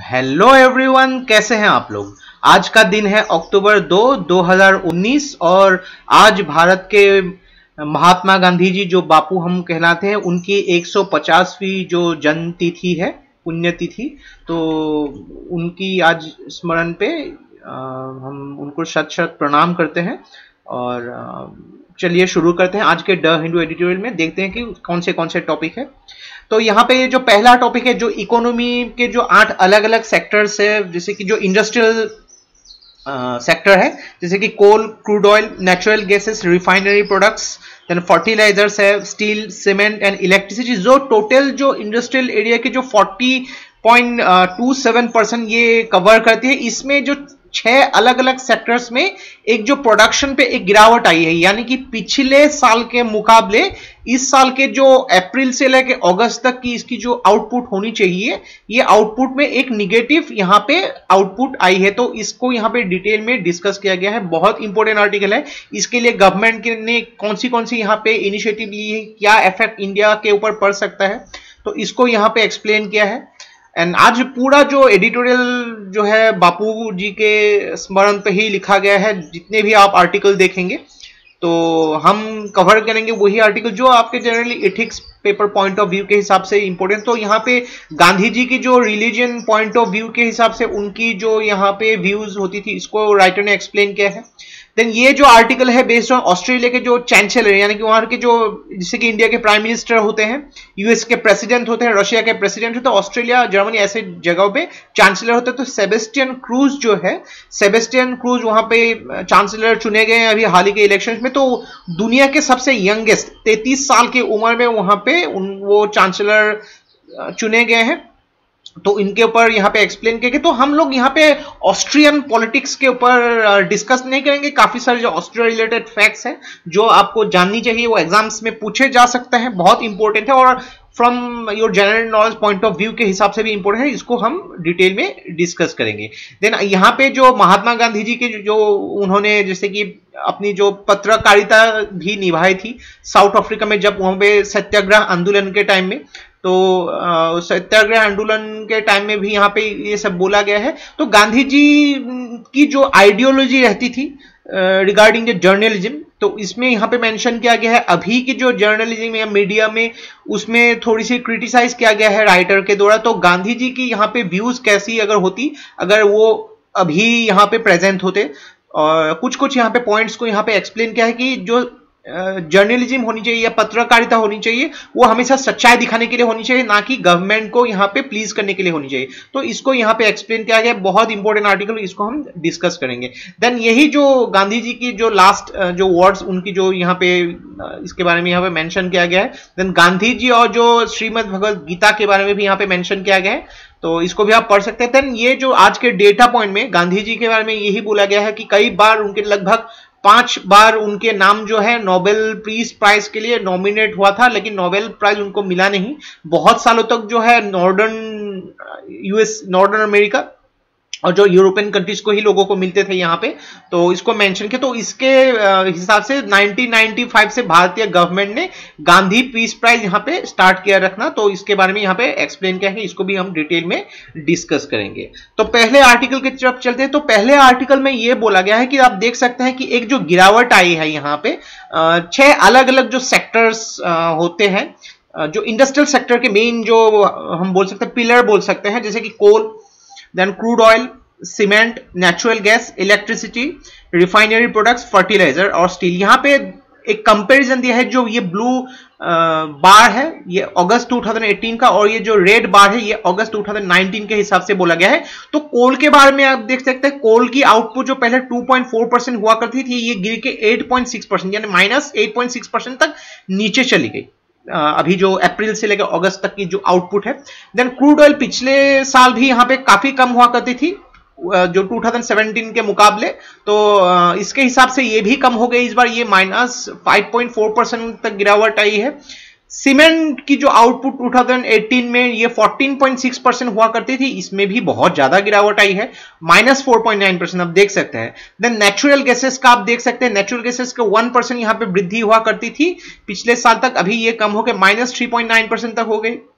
Hello everyone, कैसे हैं आप लोग। आज का दिन है अक्टूबर 2, 2019 और आज भारत के महात्मा गांधी जी जो बापू हम कहलाते हैं उनकी 150वीं जो जन्म तिथि है, पुण्यतिथि। तो उनकी आज स्मरण पे हम उनको शत शत प्रणाम करते हैं। और चलिए शुरू करते हैं आज के द हिंदू एडिटोरियल में। देखते हैं कि कौन से टॉपिक है। तो यहाँ पे जो पहला टॉपिक है, जो इकोनॉमी के जो 8 अलग अलग सेक्टर्स है, जैसे कि जो इंडस्ट्रियल सेक्टर है, जैसे कि coal, crude oil, natural gases, refinery products, then fertilizers है, स्टील, सीमेंट एंड इलेक्ट्रिसिटी। जो टोटल जो इंडस्ट्रियल एरिया के जो 40.27% ये कवर करती है। इसमें जो 6 अलग अलग सेक्टर्स में एक जो प्रोडक्शन पे एक गिरावट आई है, यानी कि पिछले साल के मुकाबले इस साल के जो अप्रैल से लेकर अगस्त तक की इसकी जो आउटपुट होनी चाहिए, ये आउटपुट में एक निगेटिव यहाँ पे आउटपुट आई है। तो इसको यहाँ पे डिटेल में डिस्कस किया गया है। बहुत इंपॉर्टेंट आर्टिकल है। इसके लिए गवर्नमेंट ने कौन सी यहाँ पे इनिशिएटिव ली है, क्या इफेक्ट इंडिया के ऊपर पड़ सकता है, तो इसको यहाँ पे एक्सप्लेन किया है। एंड आज पूरा जो एडिटोरियल जो है बापू जी के स्मरण पे ही लिखा गया है। जितने भी आप आर्टिकल देखेंगे तो हम कवर करेंगे वही आर्टिकल जो आपके generally ethics paper point of view के हिसाब से इंपॉर्टेंट। तो यहाँ पे गांधी जी की जो रिलीजन पॉइंट ऑफ व्यू के हिसाब से उनकी जो यहाँ पे व्यूज होती थी, इसको राइटर ने एक्सप्लेन किया है। देन ये जो आर्टिकल है बेस्ड ऑन ऑस्ट्रेलिया के जो चांसलर, यानी कि वहां के जो, जैसे कि इंडिया के प्राइम मिनिस्टर होते हैं, यूएस के प्रेसिडेंट होते हैं, रशिया के प्रेसिडेंट होते हैं, ऑस्ट्रेलिया, जर्मनी ऐसे जगहों पे चांसलर होते हैं। तो सेबेस्टियन क्रूज जो है, सेबेस्टियन क्रूज वहां पे चांसलर चुने गए हैं अभी हाल ही के इलेक्शन में। तो दुनिया के सबसे यंगेस्ट 33 साल की उम्र में वहां पे वो चांसलर चुने गए हैं। तो इनके ऊपर यहाँ पे एक्सप्लेन किया। तो हम लोग यहाँ पे ऑस्ट्रियन पॉलिटिक्स के ऊपर डिस्कस नहीं करेंगे। काफी सारे जो ऑस्ट्रिया रिलेटेड फैक्ट्स हैं जो आपको जाननी चाहिए, वो एग्जाम्स में पूछे जा सकते हैं, बहुत इंपॉर्टेंट है और from your general knowledge point of view के हिसाब से भी इंपॉर्टेंट है। इसको हम डिटेल में डिस्कस करेंगे। देन यहाँ पे जो महात्मा गांधी जी के जो उन्होंने जैसे कि अपनी जो पत्रकारिता भी निभाई थी साउथ अफ्रीका में, जब वहां पे सत्याग्रह आंदोलन के टाइम में, तो सत्याग्रह आंदोलन के टाइम में भी यहाँ पे ये सब बोला गया है। तो गांधी जी की जो आइडियोलॉजी रहती थी रिगार्डिंग द जर्नलिज्म, तो इसमें यहाँ पे मेंशन किया गया है। अभी की जो जर्नलिज्म या मीडिया में, उसमें थोड़ी सी क्रिटिसाइज किया गया है राइटर के द्वारा। तो गांधी जी की यहाँ पे व्यूज कैसी अगर होती, अगर वो अभी यहाँ पे प्रेजेंट होते, और कुछ यहाँ पे पॉइंट्स को यहाँ पे एक्सप्लेन किया है कि जो जर्नलिज्म होनी चाहिए या पत्रकारिता होनी चाहिए, वो हमेशा सच्चाई दिखाने के लिए होनी चाहिए, ना कि गवर्नमेंट को यहाँ पे प्लीज करने के लिए होनी चाहिए। तो इसको यहाँ पे एक्सप्लेन किया गया। बहुत इंपॉर्टेंट आर्टिकल, इसको हम डिस्कस करेंगे। देन यही जो गांधी जी की जो लास्ट जो वर्ड्स उनकी जो यहाँ पे इसके बारे में यहाँ पे मेंशन किया गया है। देन गांधी जी और जो श्रीमद् भगवद गीता के बारे में भी यहाँ पे मेंशन किया गया है, तो इसको भी आप पढ़ सकते हैं। देन ये जो आज के डेटा पॉइंट में गांधी जी के बारे में यही बोला गया है कि कई बार उनके लगभग 5 बार उनके नाम जो है नोबेल पीस प्राइज के लिए नॉमिनेट हुआ था, लेकिन नोबेल प्राइज उनको मिला नहीं। बहुत सालों तक जो है नॉर्दर्न अमेरिका और जो यूरोपियन कंट्रीज को ही लोगों को मिलते थे यहाँ पे। तो इसको मेंशन किया। तो इसके हिसाब से 1995 से भारतीय गवर्नमेंट ने गांधी पीस प्राइज यहाँ पे स्टार्ट किया रखना। तो इसके बारे में यहाँ पे एक्सप्लेन किया है, इसको भी हम डिटेल में डिस्कस करेंगे। तो पहले आर्टिकल की तरफ चलते हैं। तो पहले आर्टिकल में ये बोला गया है कि आप देख सकते हैं कि एक जो गिरावट आई है यहाँ पे 6 अलग अलग जो सेक्टर्स होते हैं, जो इंडस्ट्रियल सेक्टर के मेन जो हम बोल सकते हैं पिलर बोल सकते हैं, जैसे कि coal, then crude oil, cement, natural gas, electricity, refinery products, fertilizer और स्टील। यहाँ पे एक कंपैरिजन दिया है। जो ये ब्लू बार है ये अगस्त 2018 का, और ये जो रेड बार है ये अगस्त 2019 के हिसाब से बोला गया है। तो कोल के बारे में आप देख सकते हैं, कोल की आउटपुट जो पहले 2.4% हुआ करती थी, ये गिर के 8.6% यानी -8.6% तक नीचे चली गई अभी जो अप्रैल से लेकर अगस्त तक की जो आउटपुट है। देन क्रूड ऑयल पिछले साल भी यहाँ पे काफी कम हुआ करती थी जो 2017 के मुकाबले, तो इसके हिसाब से ये भी कम हो गई। इस बार ये -5.4% तक गिरावट आई है। सीमेंट की जो आउटपुट 2018 में ये 14.6% हुआ करती थी, इसमें भी बहुत ज्यादा गिरावट आई है, -4.9% आप देख सकते हैं। देन नेचुरल गैसेस का आप देख सकते हैं, नेचुरल गैसेस का 1% यहाँ पे वृद्धि हुआ करती थी पिछले साल तक, अभी ये कम होकर -3.9% तक हो गई।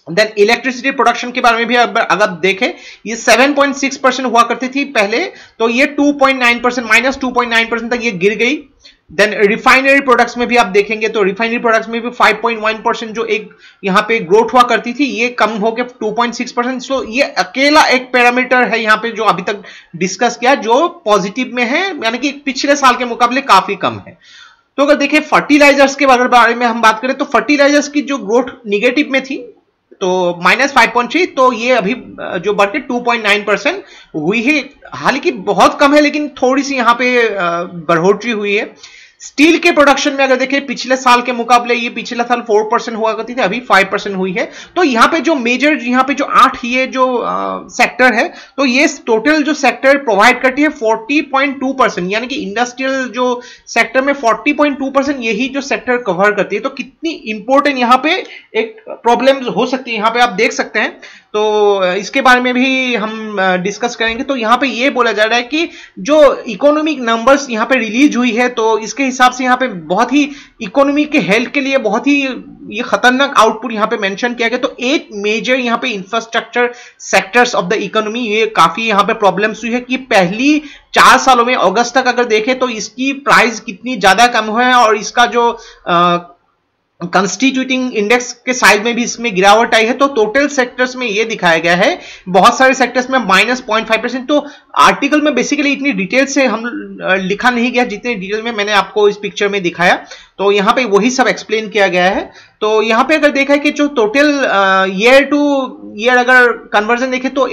देन इलेक्ट्रिसिटी प्रोडक्शन के बारे में भी अगर देखें, ये 7.6% हुआ करती थी पहले, तो ये 2.9% -2.9% तक ये गिर गई। देन रिफाइनरी प्रोडक्ट्स में भी आप देखेंगे तो रिफाइनरी प्रोडक्ट्स में भी 5.1% जो एक यहाँ पे ग्रोथ हुआ करती थी, ये कम हो के 2.6%। सो ये अकेला एक पैरामीटर है यहाँ पे जो अभी तक डिस्कस किया जो पॉजिटिव में है, यानी कि पिछले साल के मुकाबले काफी कम है। तो अगर देखें फर्टिलाइजर्स के बारे में हम बात करें तो फर्टिलाइजर्स की जो ग्रोथ निगेटिव में थी तो -5.3, तो ये अभी जो बढ़ के 2.9% हुई है, हालांकि बहुत कम है लेकिन थोड़ी सी यहाँ पे बढ़ोतरी हुई है। स्टील के प्रोडक्शन में अगर देखें पिछले साल के मुकाबले ये पिछले साल 4% हुआ करती थी, अभी 5% हुई है। तो यहाँ पे जो मेजर यहाँ पे जो 8 ये जो सेक्टर है, तो ये टोटल जो सेक्टर प्रोवाइड करती है 40.2%, यानी कि इंडस्ट्रियल जो सेक्टर में 40.2% यही जो सेक्टर कवर करती है। तो कितनी इंपॉर्टेंट यहाँ पे एक प्रॉब्लम हो सकती है, यहाँ पे आप देख सकते हैं। तो इसके बारे में भी हम डिस्कस करेंगे। तो यहाँ पे ये बोला जा रहा है कि जो इकोनॉमिक नंबर्स यहाँ पे रिलीज हुई है, तो इसके हिसाब से यहाँ पे बहुत ही इकोनॉमी के हेल्थ के लिए बहुत ही ये खतरनाक आउटपुट यहाँ पे मेंशन किया गया। तो 8 मेजर यहाँ पे infrastructure sectors of the economy, ये काफी यहाँ पे प्रॉब्लम्स हुई है कि पहली 4 सालों में अगस्त तक अगर देखें तो इसकी प्राइस कितनी ज्यादा कम हुआ है, और इसका जो कंस्टिट्यूटिंग इंडेक्स के साइज में भी इसमें गिरावट आई है। तो टोटल सेक्टर्स में ये दिखाया गया है, बहुत सारे सेक्टर्स में -0.5%। तो आर्टिकल में बेसिकली इतनी डिटेल से हम लिखा नहीं गया जितने डिटेल में मैंने आपको इस पिक्चर में दिखाया, तो यहाँ पे वही सब एक्सप्लेन किया गया है। तो यहाँ पे अगर देखा है कि जो टोटल ईयर टू ईयर अगर कन्वर्जन देखें तो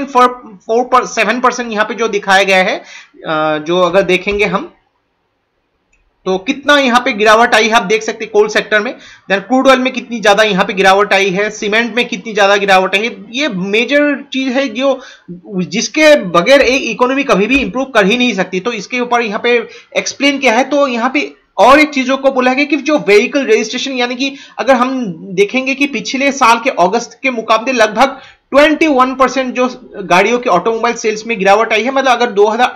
8.47% यहाँ पे जो दिखाया गया है, जो अगर देखेंगे हम तो कितना यहाँ पे गिरावट आई है आप देख सकते हैं कोल सेक्टर में। देन क्रूड ऑयल में कितनी ज्यादा यहाँ पे गिरावट आई है, सीमेंट में कितनी ज्यादा गिरावट आई है। ये मेजर चीज है जो जिसके बगैर एक इकोनॉमी कभी भी इंप्रूव कर ही नहीं सकती। तो इसके ऊपर यहाँ पे एक्सप्लेन किया है। तो यहाँ पे और एक चीजों को बोला गया कि जो व्हीकल रजिस्ट्रेशन, यानी कि अगर हम देखेंगे कि पिछले साल के अगस्त के मुकाबले लगभग 21% जो गाड़ियों के ऑटोमोबाइल सेल्स में गिरावट आई है। मतलब अगर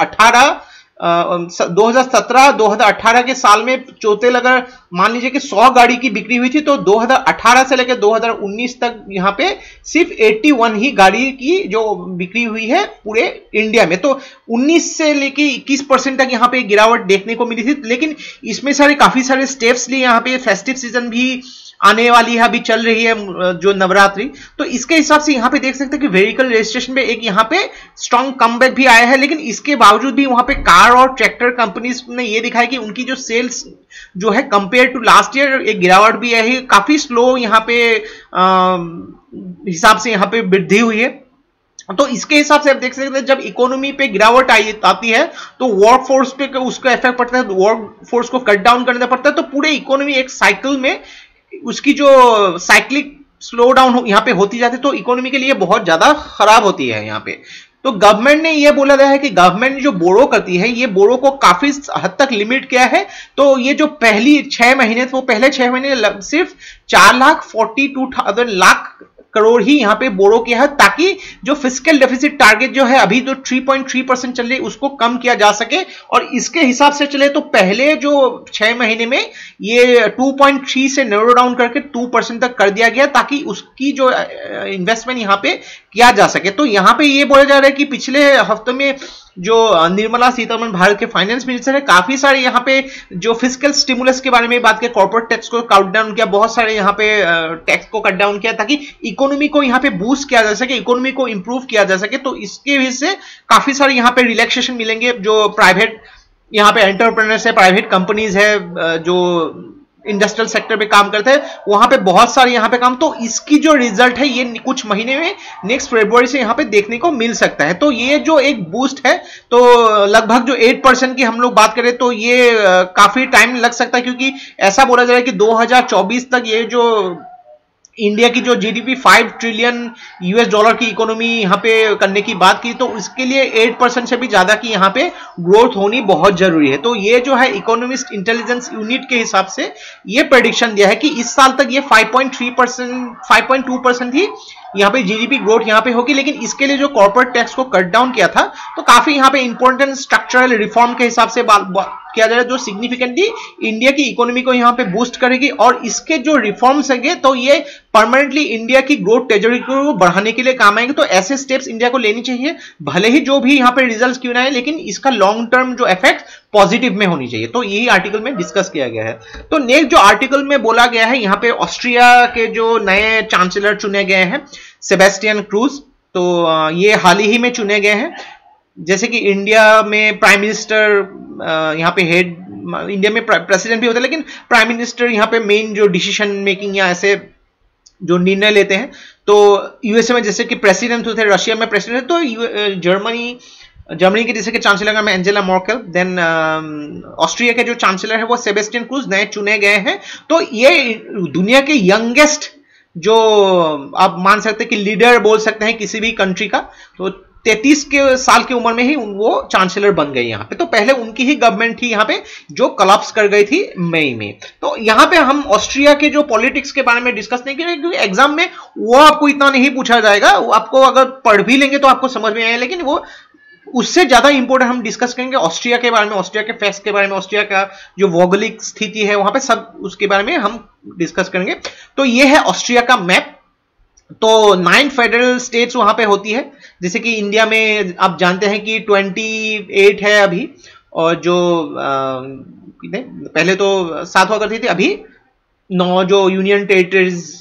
2017-2018 के साल में टोटल अगर मान लीजिए कि 100 गाड़ी की बिक्री हुई थी, तो 2018 से लेकर 2019 तक यहाँ पे सिर्फ 81 ही गाड़ी की जो बिक्री हुई है पूरे इंडिया में। तो 19 से लेकर 21% तक यहाँ पे गिरावट देखने को मिली थी। लेकिन इसमें काफी सारे स्टेप्स लिए, यहाँ पे फेस्टिव सीजन भी आने वाली है, अभी चल रही है जो नवरात्रि। तो इसके हिसाब से यहाँ पे देख सकते हैं कि व्हीकल रजिस्ट्रेशन में एक यहाँ पे स्ट्रॉन्ग कमबैक भी आया है। लेकिन इसके बावजूद भी वहां पे कार और ट्रैक्टर कंपनीज ने ये दिखाया कि उनकी जो सेल्स जो है कंपेयर टू लास्ट ईयर एक गिरावट भी आई है, काफी स्लो यहाँ पे हिसाब से यहाँ पे वृद्धि हुई है। तो इसके हिसाब से आप देख सकते हैं जब इकोनॉमी पे गिरावट आती है तो वर्क फोर्स पे उसका इफेक्ट पड़ता है, वर्क फोर्स को कट डाउन करना पड़ता है। तो पूरे इकोनॉमी एक साइकिल में उसकी जो साइक्लिक स्लो डाउन यहाँ पे होती जाती है, तो इकोनॉमी के लिए बहुत ज्यादा खराब होती है यहाँ पे। तो गवर्नमेंट ने ये बोला गया है कि गवर्नमेंट जो बोरो करती है, ये बोरो को काफी हद तक लिमिट किया है। तो ये जो पहली 6 महीने, तो पहले 6 महीने सिर्फ 4,42,000 लाख करोड़ ही यहाँ पे बोरो किया है, ताकि जो फिस्कल डेफिसिट टारगेट जो है अभी जो 3.3% चल रही है उसको कम किया जा सके। और इसके हिसाब से चले तो पहले जो 6 महीने में ये 2.3 से नैरो डाउन करके 2% तक कर दिया गया, ताकि उसकी जो इन्वेस्टमेंट यहाँ पे किया जा सके। तो यहाँ पे ये बोला जा रहा है कि पिछले हफ्ते में जो निर्मला सीतारमण भारत के फाइनेंस मिनिस्टर है, काफी सारे यहाँ पे जो फिस्कल स्टिमुलस के बारे में बात किया, कॉर्पोरेट टैक्स को कट डाउन किया, बहुत सारे यहाँ पे टैक्स को कट डाउन किया, ताकि इकोनॉमी को यहाँ पे बूस्ट किया जा सके, इकोनॉमी को इंप्रूव किया जा सके। तो इसके वजह से काफी सारे यहाँ पे रिलैक्सेशन मिलेंगे। जो प्राइवेट यहाँ पे एंटरप्रेन्योर्स है, प्राइवेट कंपनीज है, जो इंडस्ट्रियल सेक्टर पे काम करते हैं, वहां पे बहुत सारे यहाँ पे काम। तो इसकी जो रिजल्ट है ये कुछ महीने में नेक्स्ट फरवरी से यहाँ पे देखने को मिल सकता है। तो ये जो एक बूस्ट है, तो लगभग जो 8% की हम लोग बात करें तो ये काफी टाइम लग सकता है, क्योंकि ऐसा बोला जा रहा है कि 2024 तक ये जो इंडिया की जो जीडीपी 5 ट्रिलियन यूएस डॉलर की इकोनॉमी यहाँ पे करने की बात की, तो उसके लिए 8% से भी ज्यादा की यहाँ पे ग्रोथ होनी बहुत जरूरी है। तो ये जो है इकोनॉमिस्ट इंटेलिजेंस यूनिट के हिसाब से ये प्रेडिक्शन दिया है कि इस साल तक ये 5.2% ही यहाँ पे जीडीपी ग्रोथ यहाँ पे होगी। लेकिन इसके लिए जो कॉर्पोरेट टैक्स को कट डाउन किया था, तो काफी यहाँ पे इंपॉर्टेंट स्ट्रक्चरल रिफॉर्म के हिसाब से किया जा रहा है जो सिग्निफिकेंटली इंडिया की इकोनॉमी को यहाँ पे बूस्ट करेगी, और इसके जो रिफॉर्म्स हैं तो ये परमानेंटली इंडिया की ग्रोथ ट्रेजेक्टरी को बढ़ाने के लिए काम आएंगे। तो ऐसे स्टेप्स इंडिया को लेनी चाहिए, भले ही जो भी यहाँ पे रिजल्ट्स क्यों ना आए, लेकिन इसका लॉन्ग टर्म जो इफेक्ट पॉजिटिव में होनी चाहिए। तो यही आर्टिकल में डिस्कस किया गया है। तो नेक्स्ट जो आर्टिकल में बोला गया है, यहाँ पे ऑस्ट्रिया के जो नए चांसलर चुने गए हैं सेबेस्टियन क्रूज, तो ये हाल ही में चुने गए हैं। जैसे कि इंडिया में प्राइम मिनिस्टर यहाँ पे हेड, इंडिया में प्रेसिडेंट भी होता है, लेकिन प्राइम मिनिस्टर यहाँ पे मेन जो डिसीजन मेकिंग या ऐसे जो निर्णय लेते हैं। तो यूएसए में जैसे कि प्रेसिडेंट होते हैं, रशिया में प्रेसिडेंट, तो जर्मनी के जैसे कि चांसलर का नाम एंजेला मर्केल, देन ऑस्ट्रिया के जो चांसलर है वो सेबेस्टियन क्रूज नए चुने गए हैं। तो ये दुनिया के यंगेस्ट जो आप मान सकते हैं कि लीडर बोल सकते हैं किसी भी कंट्री का, तो 33 साल की उम्र में ही वो चांसलर बन गए यहाँ पे। तो पहले उनकी ही गवर्नमेंट थी यहाँ पे जो कोलैप्स कर गई थी मई में। तो यहाँ पे हम ऑस्ट्रिया के जो पॉलिटिक्स के बारे में डिस्कस नहीं करेंगे, क्योंकि एग्जाम में वो आपको इतना नहीं पूछा जाएगा, आपको अगर पढ़ भी लेंगे तो आपको समझ में आएगा, लेकिन वो उससे ज्यादा इंपोर्टेंट हम डिस्कस करेंगे ऑस्ट्रिया के बारे में, ऑस्ट्रिया के फैक्ट्स के बारे में, ऑस्ट्रिया का जो भौगोलिक स्थिति है वहां पे सब उसके बारे में हम डिस्कस करेंगे। तो ये है ऑस्ट्रिया का मैप। तो 9 फेडरल स्टेट्स वहां पे होती है, जैसे कि इंडिया में आप जानते हैं कि 28 है अभी, और जो पहले तो 7 हुआ करती थी, अभी 9 जो यूनियन टेरिटरीज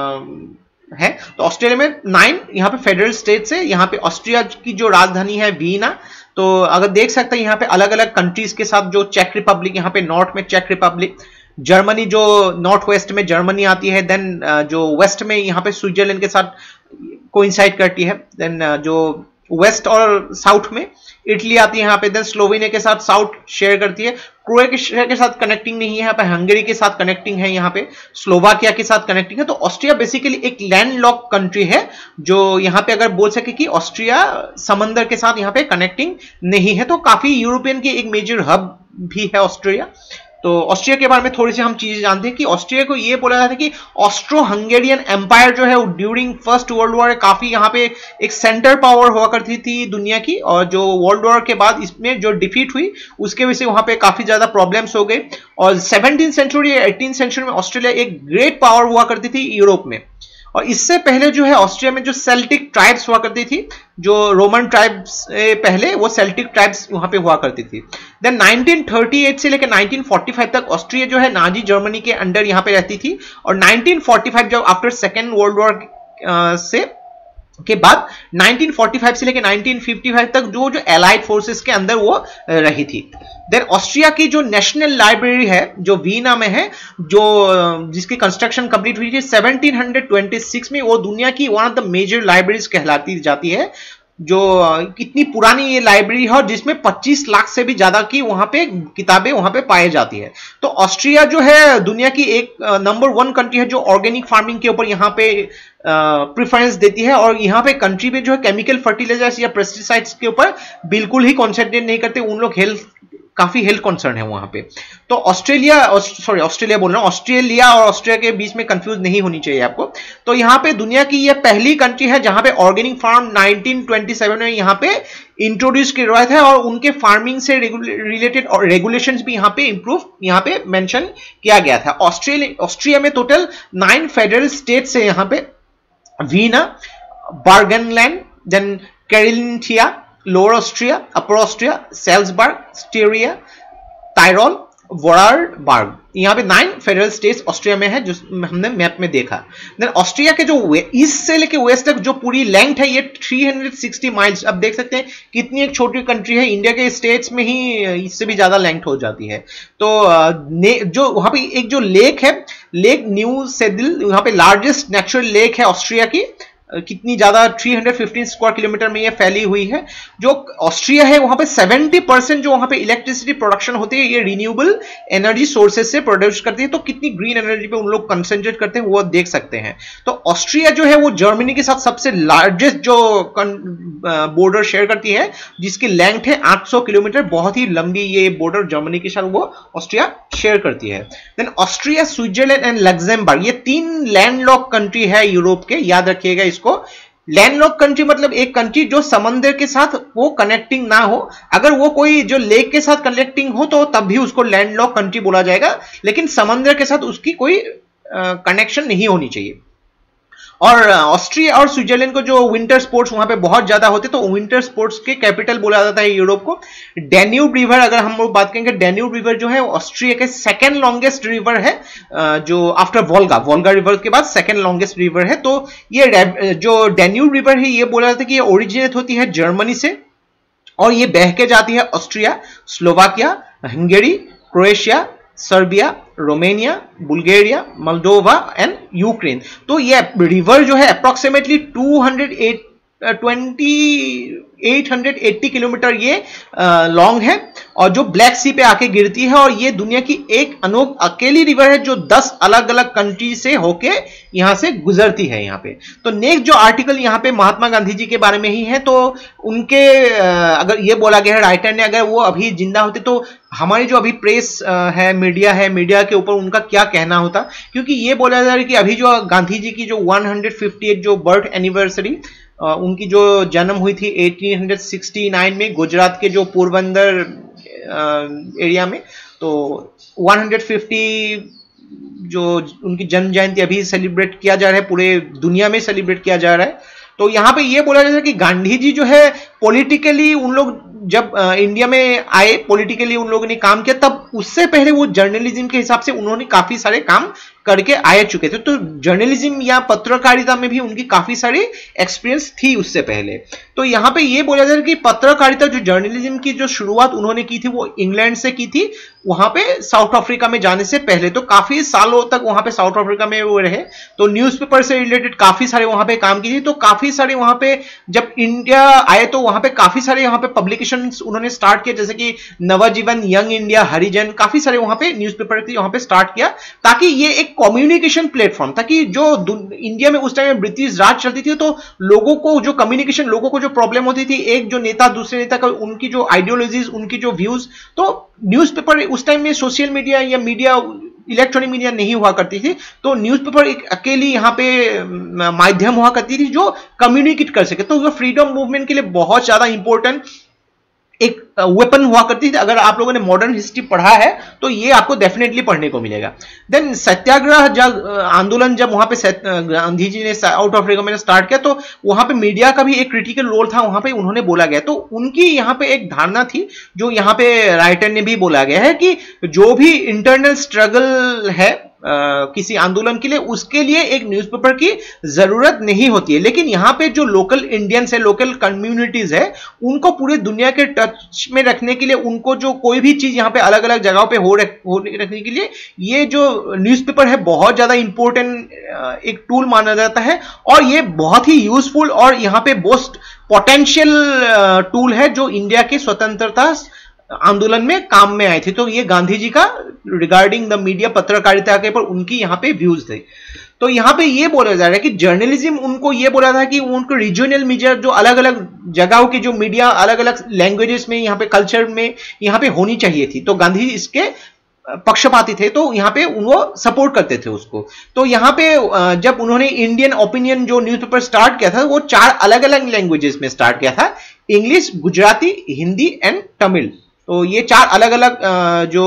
है। तो ऑस्ट्रेलिया में 9 यहाँ पे फेडरल स्टेट्स है। यहाँ पे ऑस्ट्रिया की जो राजधानी है वीना, तो अगर देख सकते हैं यहाँ पे अलग अलग कंट्रीज के साथ, जो चेक रिपब्लिक, यहाँ पे नॉर्थ में चेक रिपब्लिक, जर्मनी जो नॉर्थ वेस्ट में जर्मनी आती है, देन जो वेस्ट में यहाँ पे स्विट्जरलैंड के साथ कोइंसाइड करती है, देन जो वेस्ट और साउथ में इटली आती है यहाँ पे, देन स्लोवेनिया के साथ साउथ शेयर करती है, क्रोएशिया के साथ कनेक्टिंग नहीं है, यहाँ पे हंगरी के साथ कनेक्टिंग है, यहाँ पे स्लोवाकिया के साथ कनेक्टिंग है। तो ऑस्ट्रिया बेसिकली एक लैंडलॉक कंट्री है, जो यहाँ पे अगर बोल सके कि ऑस्ट्रिया समंदर के साथ यहाँ पे कनेक्टिंग नहीं है। तो काफी यूरोपियन की एक मेजर हब भी है ऑस्ट्रिया। तो ऑस्ट्रिया के बारे में थोड़ी सी हम चीजें जानते हैं कि ऑस्ट्रिया को ये बोला जाता है कि ऑस्ट्रो हंगेरियन एम्पायर जो है ड्यूरिंग फर्स्ट वर्ल्ड वॉर काफी यहाँ पे एक सेंटर पावर हुआ करती थी दुनिया की, और जो वर्ल्ड वॉर के बाद इसमें जो डिफीट हुई उसके वजह से वहां पे काफी ज्यादा प्रॉब्लम्स हो गए। और 17th सेंचुरी या 18th सेंचुरी में ऑस्ट्रेलिया एक ग्रेट पावर हुआ करती थी यूरोप में। और इससे पहले जो है ऑस्ट्रिया में जो सेल्टिक ट्राइब्स हुआ करती थी, जो रोमन ट्राइब्स पहले, वो सेल्टिक ट्राइब्स वहां पे हुआ करती थी। देन 1938 से लेकर 1945 तक ऑस्ट्रिया जो है नाजी जर्मनी के अंडर यहाँ पे रहती थी, और 1945 जब आफ्टर सेकेंड वर्ल्ड वॉर से के बाद 1945 से लेकर 1955 तक जो एलाइड फोर्सेस के अंदर वो रही थी। देन ऑस्ट्रिया की जो नेशनल लाइब्रेरी है जो वीना में है, जो जिसकी कंस्ट्रक्शन कंप्लीट हुई थी 1726 में, वो दुनिया की one of the major libraries कहलाती जाती है। जो कितनी पुरानी ये लाइब्रेरी है, और जिसमें 25 लाख से भी ज्यादा की वहां पे किताबें वहां पे पाई जाती है। तो ऑस्ट्रिया जो है दुनिया की एक नंबर 1 कंट्री है जो ऑर्गेनिक फार्मिंग के ऊपर यहाँ पे प्रेफरेंस देती है, और यहाँ पे कंट्री में जो है केमिकल फर्टिलाइजर्स या पेस्टिसाइड्स के ऊपर बिल्कुल ही कॉन्सेंट्रेट नहीं करते। उन लोग काफी हेल्थ कंसर्न है वहां पे। तो ऑस्ट्रेलिया बोल रहा हूं, ऑस्ट्रेलिया और ऑस्ट्रिया के बीच में कंफ्यूज नहीं होनी चाहिए आपको। तो यहाँ पे दुनिया की यह पहली कंट्री है जहां पे ऑर्गेनिक फार्म 1927 में यहाँ पे इंट्रोड्यूस किया गया था, और उनके फार्मिंग से रिलेटेड और रेगुलेशंस भी यहाँ पे इंप्रूव यहाँ पे मेंशन किया गया था। ऑस्ट्रिया में टोटल 9 फेडरल स्टेट्स है यहाँ पे, Vienna, Burgenland, then Carinthia, lower Austria, upper Austria, Salzburg, Styria, Tyrol, Vorarlberg. यहाँ पे 9 फेडरल स्टेट्स ऑस्ट्रिया में है, जो हमने मैप में देखा। देन ऑस्ट्रिया के जो ईस्ट से लेके वेस्ट तक जो पूरी लेंथ है ये 360 माइल्स। अब देख सकते हैं कितनी एक छोटी कंट्री है, इंडिया के स्टेट्स में ही इससे भी ज्यादा लेंथ हो जाती है। तो जो वहां पे एक जो लेक है, लेक न्यू सेदिल, यहाँ पे लार्जेस्ट नेचुरल लेक है ऑस्ट्रिया की। कितनी ज्यादा 315 स्क्वायर किलोमीटर में ये फैली हुई है। जो ऑस्ट्रिया है वहां पे 70% जो वहां पे इलेक्ट्रिसिटी प्रोडक्शन होती है ये रिन्यूएबल एनर्जी सोर्सेज से प्रोड्यूस करती है। तो कितनी ग्रीन एनर्जी पे उन लोग कंसंट्रेट करते हैं वो देख सकते हैं। तो ऑस्ट्रिया जो है वो जर्मनी के साथ सबसे लार्जेस्ट जो बॉर्डर शेयर करती है, जिसकी लेंथ है 800 किलोमीटर। बहुत ही लंबी ये बॉर्डर जर्मनी के साथ वो ऑस्ट्रिया शेयर करती है। Then Austria, Switzerland and Luxembourg, ये 3 लैंडलॉक कंट्री है यूरोप के, याद रखिएगा इसको। लैंडलॉक कंट्री मतलब एक कंट्री जो समंदर के साथ वो कनेक्टिंग ना हो। अगर वो कोई जो लेक के साथ कनेक्टिंग हो तो तब भी उसको लैंडलॉक कंट्री बोला जाएगा, लेकिन समंदर के साथ उसकी कोई कनेक्शन नहीं होनी चाहिए। और ऑस्ट्रिया और स्विट्जरलैंड को जो विंटर स्पोर्ट्स वहां पे बहुत ज्यादा होते, तो विंटर स्पोर्ट्स के कैपिटल बोला जाता है यूरोप को। डैन्यूब रिवर, अगर हम लोग बात करेंगे, डैन्यूब रिवर जो है ऑस्ट्रिया के सेकेंड लॉन्गेस्ट रिवर है, जो आफ्टर वोल्गा रिवर के बाद सेकेंड लॉन्गेस्ट रिवर है। तो ये जो डैन्यूब रिवर है ये बोला जाता है कि ये ओरिजिनेट होती है जर्मनी से और ये बह के जाती है Austria, Slovakia, Hungary, Croatia, Serbia, Romania, Bulgaria, Moldova and Ukraine. तो ये रिवर जो है अप्रोक्सीमेटली 880 किलोमीटर ये लॉन्ग है और जो ब्लैक सी पे आके गिरती है, और ये दुनिया की एक अकेली रिवर है जो 10 अलग अलग कंट्री से होके यहां से गुजरती है यहाँ पे। तो नेक्स्ट जो आर्टिकल यहाँ पे महात्मा गांधी जी के बारे में ही है, तो उनके अगर ये बोला गया है राइटर ने, अगर वो अभी जिंदा होते तो हमारी जो अभी प्रेस है, मीडिया के ऊपर उनका क्या कहना होता, क्योंकि ये बोला जा रहा है कि अभी जो गांधी जी की जो 158 जो बर्थ एनिवर्सरी, उनकी जो जन्म हुई थी 1869 में गुजरात के जो पोरबंदर एरिया में, तो 150 जो उनकी जन्म जयंती अभी सेलिब्रेट किया जा रहा है, पूरे दुनिया में सेलिब्रेट किया जा रहा है। तो यहां पे ये बोला जाता है कि गांधी जी जो है पॉलिटिकली उन लोग जब इंडिया में आए, पॉलिटिकली उन लोगों ने काम किया, तब उससे पहले वो जर्नलिज्म के हिसाब से उन्होंने काफी सारे काम करके आए चुके थे। तो जर्नलिज्म या पत्रकारिता में भी उनकी काफी सारी एक्सपीरियंस थी उससे पहले। तो यहां पे ये बोला जाता है कि पत्रकारिता जो जर्नलिज्म की जो शुरुआत उन्होंने की थी वो इंग्लैंड से की थी, वहां पे साउथ अफ्रीका में जाने से पहले। तो काफी सालों तक वहां पे साउथ अफ्रीका में वो रहे, तो न्यूज़पेपर से रिलेटेड काफी सारे वहां पे काम की थी। तो काफी सारे वहां पे जब इंडिया आए तो वहां पे काफी सारे यहाँ पे पब्लिकेशंस उन्होंने स्टार्ट किया, जैसे कि नवजीवन, यंग इंडिया, हरिजन, काफी सारे वहां पे न्यूज़पेपर वहां पे स्टार्ट किया, ताकि ये एक कम्युनिकेशन प्लेटफॉर्म, ताकि जो इंडिया में उस टाइम में ब्रिटिश राज चलती थी, तो लोगों को जो कम्युनिकेशन, लोगों को जो प्रॉब्लम होती थी, एक जो नेता दूसरे नेता का उनकी जो आइडियोलॉजीज, उनकी जो व्यूज, तो न्यूज़पेपर उस टाइम में सोशल मीडिया या मीडिया, इलेक्ट्रॉनिक मीडिया नहीं हुआ करती थी, तो न्यूज़पेपर एक अकेली यहाँ पे माध्यम हुआ करती थी जो कम्युनिकेट कर सके। तो फ्रीडम मूवमेंट के लिए बहुत ज्यादा इंपॉर्टेंट एक वेपन हुआ करती थी। अगर आप लोगों ने मॉडर्न हिस्ट्री पढ़ा है तो ये आपको डेफिनेटली पढ़ने को मिलेगा। देन सत्याग्रह आंदोलन जब वहां पे गांधी जी ने साउथ अफ्रीका में स्टार्ट किया, तो वहां पे मीडिया का भी एक क्रिटिकल रोल था, वहां पे उन्होंने बोला गया। तो उनकी यहाँ पे एक धारणा थी जो यहाँ पे राइटर ने भी बोला गया है कि जो भी इंटरनल स्ट्रगल है किसी आंदोलन के लिए, उसके लिए एक न्यूज़पेपर की जरूरत नहीं होती है, लेकिन यहाँ पे जो लोकल इंडियंस है, लोकल कम्युनिटीज है, उनको पूरे दुनिया के टच में रखने के लिए, उनको जो कोई भी चीज यहाँ पे अलग अलग जगहों पे हो रखने के लिए ये जो न्यूज़पेपर है बहुत ज्यादा इंपॉर्टेंट एक टूल माना जाता है, और ये बहुत ही यूजफुल और यहाँ पे मोस्ट पोटेंशियल टूल है जो इंडिया के स्वतंत्रता आंदोलन में काम में आए थे। तो ये गांधी जी का रिगार्डिंग द मीडिया, पत्रकारिता के पर उनकी यहाँ पे व्यूज थे। तो यहाँ पे ये बोला जा रहा है कि जर्नलिज्म, उनको ये बोला था कि उनको रीजनल मीडिया, जो अलग अलग जगहों की जो मीडिया अलग अलग लैंग्वेजेस में, यहाँ पे कल्चर में यहाँ पे होनी चाहिए थी। तो गांधी जी इसके पक्षपाती थे, तो यहाँ पे वो सपोर्ट करते थे उसको। तो यहाँ पे जब उन्होंने इंडियन ओपिनियन जो न्यूज़पेपर स्टार्ट किया था, वो 4 अलग अलग लैंग्वेजेस में स्टार्ट किया था, इंग्लिश, गुजराती, हिंदी एंड तमिल। तो ये 4 अलग अलग जो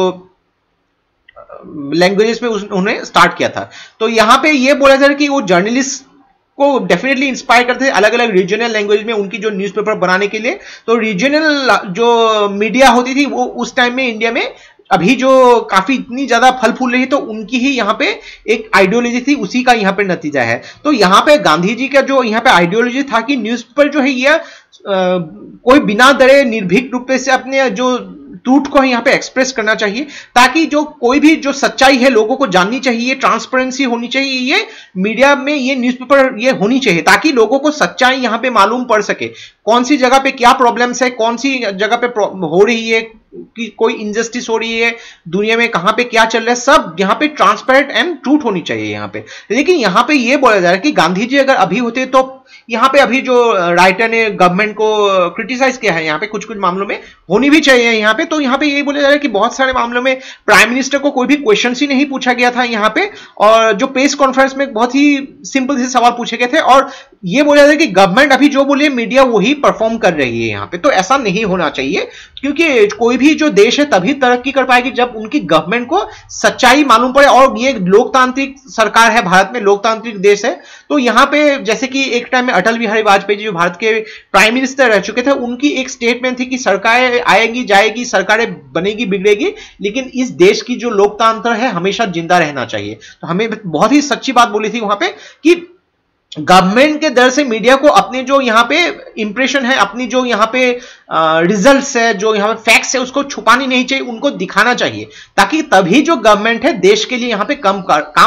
लैंग्वेजेस में उन्होंने स्टार्ट किया था। तो यहाँ पे ये बोला जा रहा है कि वो जर्नलिस्ट को डेफिनेटली इंस्पायर करते हैं अलग अलग रीजनल लैंग्वेज में उनकी जो न्यूज़पेपर बनाने के लिए। तो रीजनल जो मीडिया होती थी वो उस टाइम में इंडिया में अभी जो काफी इतनी ज्यादा फल फूल रही, तो उनकी ही यहाँ पे एक आइडियोलॉजी थी, उसी का यहाँ पे नतीजा है। तो यहाँ पे गांधी जी का जो यहाँ पे आइडियोलॉजी था कि न्यूज़पेपर जो है ये कोई बिना डरे निर्भीक रूप से अपने जो ट्रूथ को यहाँ पे एक्सप्रेस करना चाहिए, ताकि जो कोई भी जो सच्चाई है लोगों को जाननी चाहिए, ट्रांसपेरेंसी होनी चाहिए, ये मीडिया में ये न्यूज़पेपर ये होनी चाहिए, ताकि लोगों को सच्चाई यहाँ पे मालूम पड़ सके, कौन सी जगह पे क्या प्रॉब्लम्स है, कौन सी जगह पे हो रही है, कि कोई इनजस्टिस हो रही है दुनिया में, कहां पे क्या चल रहा है, सब यहाँ पे ट्रांसपेरेंट एंड ट्रूथ होनी चाहिए यहाँ पे। लेकिन यहाँ पे ये बोला जा रहा है कि गांधी जी अगर अभी होते तो यहाँ पे अभी जो राइटर ने गवर्नमेंट को क्रिटिसाइज किया है यहाँ पे कुछ कुछ मामलों में होनी भी चाहिए यहाँ पे, तो यहाँ पे ये बोला जा रहा है कि बहुत सारे मामलों में प्राइम मिनिस्टर को कोई भी क्वेश्चन ही नहीं पूछा गया था यहाँ पे, और जो प्रेस कॉन्फ्रेंस में बहुत ही सिंपल से सवाल पूछे गए थे, और ये बोला जा रहा है कि गवर्नमेंट अभी जो बोले मीडिया वही परफॉर्म कर रही है यहाँ पे। तो ऐसा नहीं होना चाहिए, क्योंकि कोई भी जो देश है तभी तरक्की कर पाएगी जब उनकी गवर्नमेंट को सच्चाई मालूम पड़े, और ये लोकतांत्रिक सरकार है, भारत में लोकतांत्रिक देश है। तो यहाँ पे जैसे कि एक टाइम में अटल बिहारी वाजपेयी जी जो भारत के प्राइम मिनिस्टर रह चुके थे, उनकी एक स्टेटमेंट थी कि सरकारें आएगी जाएगी, सरकारें बनेगी बिगड़ेगी, लेकिन इस देश की जो लोकतंत्र है हमेशा जिंदा रहना चाहिए। तो हमें बहुत ही सच्ची बात बोली थी वहां पे कि गवर्नमेंट के दर से मीडिया को अपने जो यहाँ पे इंप्रेशन है, अपनी जो यहाँ पे रिजल्ट्स है, जो यहाँ पे फैक्ट्स है, उसको छुपानी नहीं चाहिए, उनको दिखाना चाहिए, ताकि तभी जो गवर्नमेंट है देश के लिए यहाँ पे काम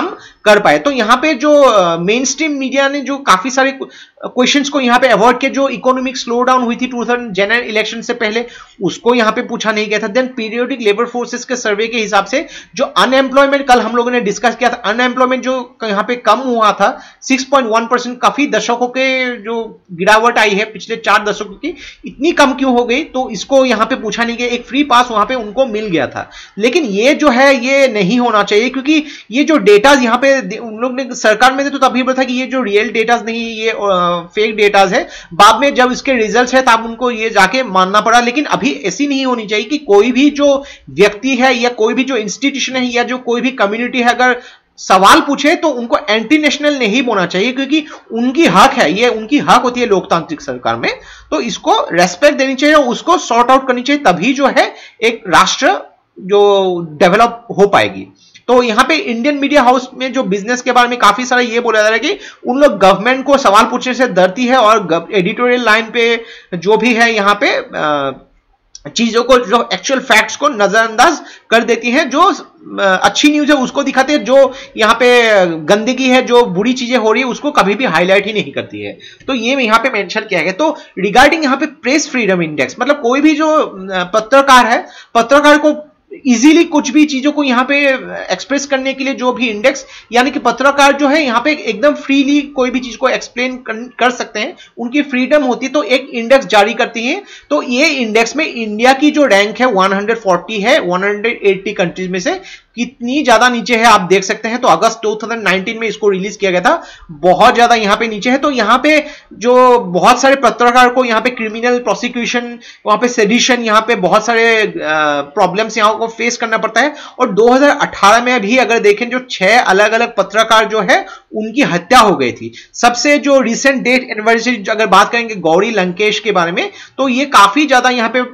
कर पाए। तो यहाँ पे जो मेन स्ट्रीम मीडिया ने जो काफी सारे क्वेश्चंस को यहाँ पे अवॉइड किया, जो इकोनॉमिक स्लो डाउन हुई थी 2000 जनरल इलेक्शन से पहले, उसको यहाँ पे पूछा नहीं गया था। देन पीरियोडिक लेबर फोर्सेस के सर्वे के हिसाब से जो अनएम्प्लॉयमेंट, कल हम लोगों ने डिस्कस किया था, अनएम्प्लॉयमेंट जो यहाँ पे कम हुआ था 6.1%, काफी दशकों के जो गिरावट आई है पिछले 4 दशकों की, इतनी कम क्यों हो गई, तो इसको यहाँ पे पूछा नहीं गया। एक फ्री पास वहां पे उनको मिल गया था, लेकिन ये जो है ये नहीं होना चाहिए, क्योंकि ये जो डेटा यहाँ पे उन लोग ने सरकार में तो तभी बोला था कि ये जो रियल डेटाज नहीं, ये फेक डेटाज है। बाद में जब इसके रिजल्ट्स है तब उनको ये जाके मानना पड़ा। लेकिन अभी ऐसी नहीं होनी चाहिए कि कोई भी जो व्यक्ति है या कोई भी जो इंस्टीट्यूशन है या जो कोई भी कम्युनिटी है अगर सवाल पूछे तो उनको एंटी नेशनल नहीं बोलना चाहिए, क्योंकि उनकी हक है, ये उनकी हक होती है लोकतांत्रिक सरकार में। तो इसको रेस्पेक्ट देनी चाहिए और उसको सॉर्ट आउट करनी चाहिए, तभी जो है एक राष्ट्र जो डेवलप हो पाएगी। तो यहाँ पे इंडियन मीडिया हाउस में जो बिजनेस के बारे में काफी सारा ये बोला जा रहा है कि उन लोग गवर्नमेंट को सवाल पूछने से डरती है, और एडिटोरियल लाइन पे जो भी है यहाँ पे चीजों को, जो एक्चुअल फैक्ट्स को नजरअंदाज कर देती हैं, जो अच्छी न्यूज है उसको दिखाते हैं, जो यहाँ पे गंदगी है, जो बुरी चीजें हो रही है उसको कभी भी हाईलाइट ही नहीं करती है। तो ये यहाँ पे मेंशन किया गया। तो रिगार्डिंग यहाँ पे प्रेस फ्रीडम इंडेक्स, मतलब कोई भी जो पत्रकार है, पत्रकार को इजीली कुछ भी चीजों को यहाँ पे एक्सप्रेस करने के लिए जो भी इंडेक्स, यानी कि पत्रकार जो है यहाँ पे एकदम फ्रीली कोई भी चीज को एक्सप्लेन कर सकते हैं, उनकी फ्रीडम होती है। तो एक इंडेक्स जारी करती है, तो ये इंडेक्स में इंडिया की जो रैंक है 140 है 180 कंट्रीज में से, कितनी ज्यादा नीचे है आप देख सकते हैं। तो अगस्त 2019 में इसको रिलीज किया गया था, बहुत ज्यादा यहाँ पे नीचे है। तो यहाँ पे जो बहुत सारे पत्रकार को यहाँ पे क्रिमिनल प्रोसिक्यूशन, वहां पे सेडिशन, यहाँ पे बहुत सारे प्रॉब्लम्स यहाँ को फेस करना पड़ता है। और 2018 में भी अगर देखें जो 6 अलग अलग पत्रकार जो है उनकी हत्या हो गई थी। सबसे जो रिसेंट डेट एनिवर्सरी अगर बात करेंगे गौरी लंकेश के बारे में, तो ये काफी ज्यादा यहाँ पे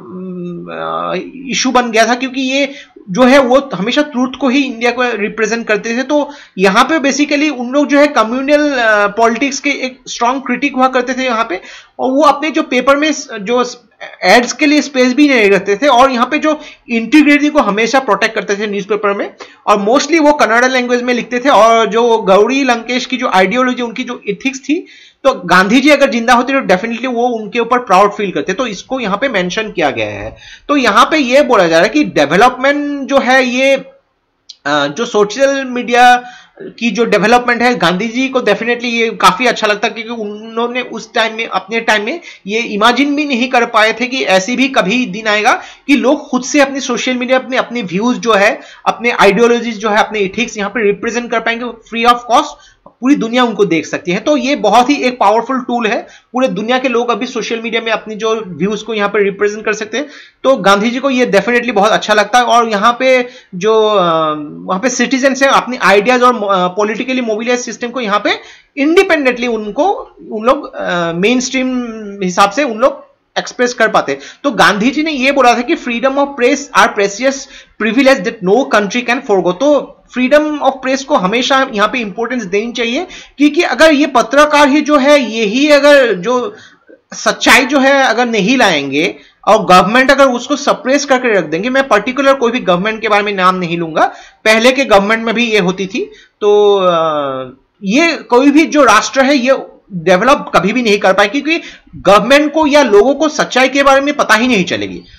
इशू बन गया था, क्योंकि ये जो है वो हमेशा ट्रूथ को ही इंडिया को रिप्रेजेंट करते थे। तो यहाँ पे बेसिकली उन लोग जो है कम्युनल पॉलिटिक्स के एक स्ट्रॉन्ग क्रिटिक हुआ करते थे यहाँ पे, और वो अपने जो पेपर में जो एड्स के लिए स्पेस भी नहीं रखते थे, और यहाँ पे जो इंटीग्रिटी को हमेशा प्रोटेक्ट करते थे न्यूज़पेपर में, और मोस्टली वो कन्नड़ लैंग्वेज में लिखते थे। और जो गौरी लंकेश की जो आइडियोलॉजी, उनकी जो एथिक्स थी, तो गांधी जी अगर जिंदा होते तो डेफिनेटली वो उनके ऊपर प्राउड फील करते। तो इसको यहाँ पे मेंशन किया गया है। तो यहाँ पे ये बोला जा रहा है कि डेवलपमेंट जो है, ये जो सोशल मीडिया की जो डेवलपमेंट है, गांधी जी को डेफिनेटली ये काफी अच्छा लगता है, क्योंकि उन्होंने उस टाइम में, अपने टाइम में ये इमेजिन भी नहीं कर पाए थे कि ऐसी भी कभी दिन आएगा कि लोग खुद से अपनी सोशल मीडिया, अपने व्यूज जो है, अपने आइडियोलॉजीज जो है, अपने एथिक्स यहाँ पे रिप्रेजेंट कर पाएंगे फ्री ऑफ कॉस्ट, पूरी दुनिया उनको देख सकती है। तो ये बहुत ही एक पावरफुल टूल है, पूरे दुनिया के लोग अभी सोशल मीडिया में अपनी जो व्यूज को यहाँ पे रिप्रेजेंट कर सकते हैं। तो गांधी जी को ये डेफिनेटली बहुत अच्छा लगता है। और यहाँ पे जो वहां पे सिटीजन्स है, अपनी आइडियाज और पॉलिटिकली मोबिलाइज सिस्टम को यहाँ पे इंडिपेंडेंटली उन लोग मेन स्ट्रीम हिसाब से उन लोग एक्सप्रेस कर पाते। तो गांधी जी ने ये बोला था कि freedom of press are precious privilege that no country can forgo. तो फ्रीडम ऑफ प्रेस को हमेशा यहाँ पे इंपॉर्टेंस देनी चाहिए, क्योंकि अगर ये पत्रकार ही जो है, यही अगर जो सच्चाई जो है अगर नहीं लाएंगे और गवर्नमेंट अगर उसको सप्रेस करके रख देंगे, मैं पर्टिकुलर कोई भी गवर्नमेंट के बारे में नाम नहीं लूंगा, पहले के गवर्नमेंट में भी ये होती थी, तो ये कोई भी जो राष्ट्र है ये डेवलप कभी भी नहीं कर पाए, क्योंकि गवर्नमेंट को या लोगों को सच्चाई के बारे में पता ही नहीं चलेगी।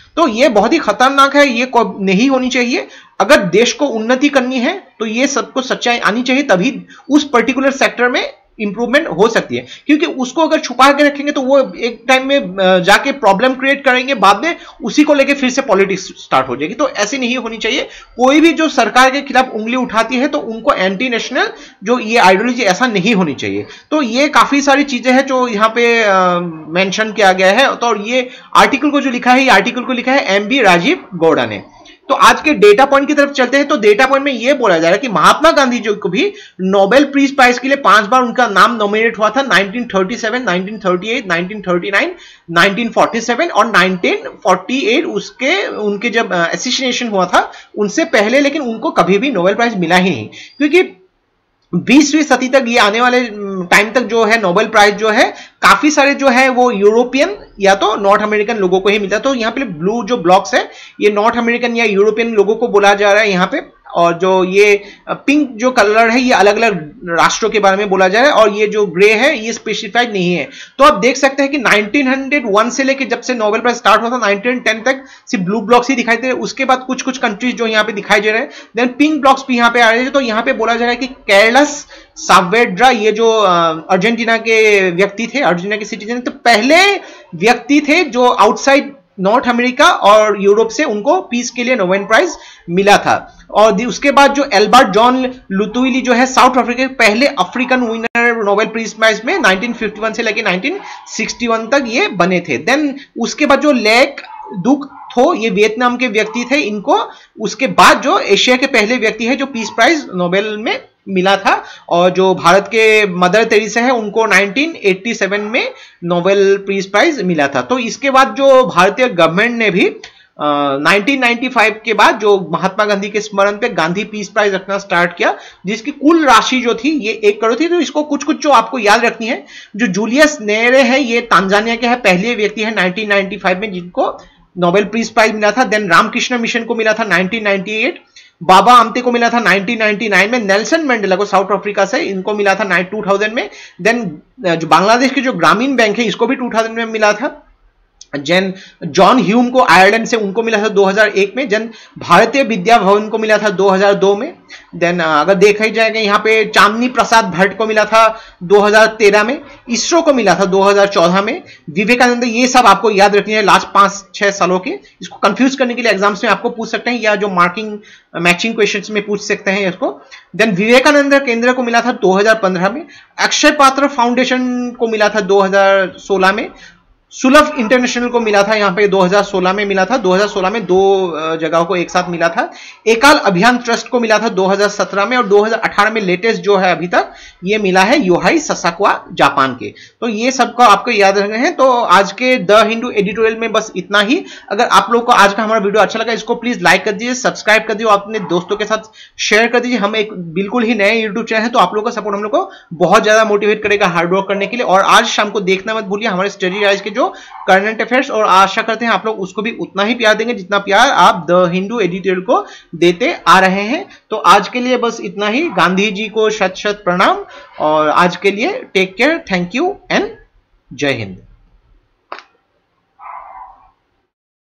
तो ये बहुत ही खतरनाक है, ये नहीं होनी चाहिए। अगर देश को उन्नति करनी है तो ये सबको सच्चाई आनी चाहिए, तभी उस पर्टिकुलर सेक्टर में इंप्रूवमेंट हो सकती है। क्योंकि उसको अगर छुपा के रखेंगे तो वो एक टाइम में जाके प्रॉब्लम क्रिएट करेंगे, बाद में उसी को लेके फिर से पॉलिटिक्स स्टार्ट हो जाएगी। तो ऐसी नहीं होनी चाहिए। कोई भी जो सरकार के खिलाफ उंगली उठाती है तो उनको एंटी नेशनल जो ये आइडियोलॉजी, ऐसा नहीं होनी चाहिए। तो ये काफी सारी चीजें हैं जो यहाँ पे मेंशन किया गया है। तो ये आर्टिकल को जो लिखा है, ये आर्टिकल को लिखा है एमबी राजीव गौड़ा ने। तो आज के डेटा पॉइंट की तरफ चलते हैं। तो डेटा पॉइंट में यह बोला जा रहा है कि महात्मा गांधी जी को भी नोबेल पीस प्राइज के लिए 5 बार उनका नाम नॉमिनेट हुआ था। 1937, 1938, 1939, 1947 और 1948 उनके जब एसोसिएशन हुआ था उनसे पहले, लेकिन उनको कभी भी नोबेल प्राइज मिला ही नहीं। क्योंकि 20वीं सदी तक, ये आने वाले टाइम तक जो है नोबेल प्राइज जो है काफी सारे जो है वो यूरोपियन या तो नॉर्थ अमेरिकन लोगों को ही मिलता है। तो यहाँ पे ब्लू जो ब्लॉक्स है ये नॉर्थ अमेरिकन या यूरोपियन लोगों को बोला जा रहा है यहाँ पे, और जो ये पिंक जो कलर है ये अलग अलग राष्ट्रों के बारे में बोला जा रहा है, और ये जो ग्रे है ये स्पेसिफाइड नहीं है। तो आप देख सकते हैं कि 1901 से लेके जब से नोबेल प्राइज स्टार्ट हुआ था 1910 तक सिर्फ ब्लू ब्लॉक्स ही दिखाई दे रहे हैं। उसके बाद कुछ कुछ कंट्रीज जो यहाँ पे दिखाई दे रहे हैं, देन पिंक ब्लॉक्स भी यहाँ पे आ रहे हैं। तो यहाँ पे बोला जा रहा है कि केरलस सावेड्रा, ये जो अर्जेंटीना के व्यक्ति थे, अर्जेंटीना के सिटीजन, तो पहले व्यक्ति थे जो आउटसाइड नॉर्थ अमेरिका और यूरोप से उनको पीस के लिए नोबेल प्राइज मिला था। और उसके बाद जो एल्बर्ट जॉन लुतुइली जो है साउथ अफ्रीका के पहले African winner Nobel peace prize में 1951 से लेकर 1961 तक ये बने थे। देन उसके बाद जो लेक दुख थो, ये वियतनाम के व्यक्ति थे, इनको उसके बाद जो एशिया के पहले व्यक्ति है जो पीस प्राइज नोबेल में मिला था। और जो भारत के मदर टेरेसा है उनको 1987 में नोबेल पीस प्राइज मिला था। तो इसके बाद जो भारतीय गवर्नमेंट ने भी 1995 के बाद जो महात्मा गांधी के स्मरण पे गांधी पीस प्राइज रखना स्टार्ट किया, जिसकी कुल राशि जो थी ये 1 करोड़ थी। तो इसको कुछ कुछ जो आपको याद रखनी है, जो जूलियस नेरे है ये तांजानिया के है, पहले व्यक्ति है 1995 में जिनको नोबेल पीस प्राइज मिला था। देन रामकृष्ण मिशन को मिला था 1998, बाबा आमटे को मिला था 1999 में, नेल्सन मंडेला को साउथ अफ्रीका से इनको मिला था 2000 में। देन जो बांग्लादेश के जो ग्रामीण बैंक है इसको भी 2000 में मिला था। जैन जॉन ह्यूम को आयरलैंड से उनको मिला था 2001 में। जन भारतीय विद्या भवन को मिला था 2002 में। देन अगर देखा ही जाएगा यहाँ पे चांदनी प्रसाद भट्ट को मिला था 2013 में, इसरो को मिला था 2014 में, विवेकानंद, ये सब आपको याद रखनी है लास्ट 5-6 सालों के। इसको कंफ्यूज करने के लिए एग्जाम्स में आपको पूछ सकते हैं, या जो मार्किंग मैचिंग क्वेश्चंस में पूछ सकते हैं इसको। देन विवेकानंद केंद्र को मिला था 2015 में, अक्षय पात्र फाउंडेशन को मिला था 2016 में, सुलभ इंटरनेशनल को मिला था यहाँ पे 2016 में मिला था। 2016 में 2 जगहों को एक साथ मिला था। एकाल अभियान ट्रस्ट को मिला था 2017 में, और 2018 में लेटेस्ट जो है अभी तक ये मिला है योहाई ससाकावा जापान के। तो ये सबको आपको याद रखना है। तो आज के द हिंदू एडिटोरियल में बस इतना ही। अगर आप लोग को आज का हमारा वीडियो अच्छा लगा, इसको प्लीज लाइक कर दीजिए, सब्सक्राइब कर दीजिए, अपने दोस्तों के साथ शेयर कर दीजिए। हम एक बिल्कुल ही नए यूट्यूब चैनल है, तो आप लोगों का सपोर्ट हम लोग को बहुत ज्यादा मोटिवेट करेगा हार्डवर्क करने के लिए। और आज शाम को देखना मत भूलिए हमारे स्टडी राइज के जो करंट अफेयर्स, और आशा करते हैं आप लोग उसको भी उतना ही प्यार देंगे जितना प्यार आप द हिंदू एडिटोरियल को देते आ रहे हैं। तो आज के लिए बस इतना ही। गांधी जी को शत शत प्रणाम, और आज के लिए take care, thank you and जय हिंद।